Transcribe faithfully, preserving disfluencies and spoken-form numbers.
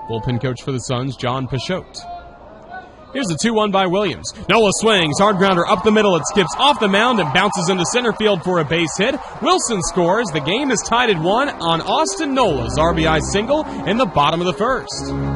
Bullpen coach for the Suns, John Pachote. Here's the two one by Williams. Nola swings, hard grounder up the middle. It skips off the mound and bounces into center field for a base hit. Wilson scores. The game is tied at one on Austin Nola's R B I single in the bottom of the first.